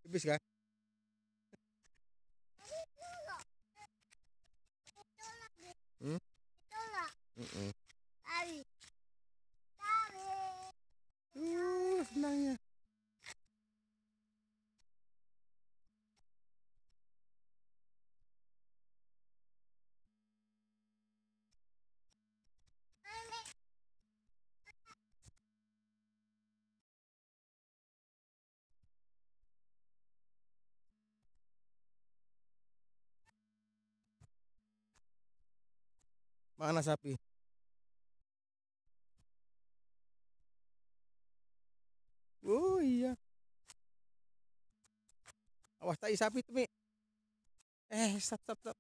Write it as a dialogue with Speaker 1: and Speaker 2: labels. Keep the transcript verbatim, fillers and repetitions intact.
Speaker 1: Tipis kan? Hmm? Mm-mm. Uh, senangnya. Mana sapi? Oh iya. Awas tai sapi tuh, Mi. Eh, stop, stop, stop.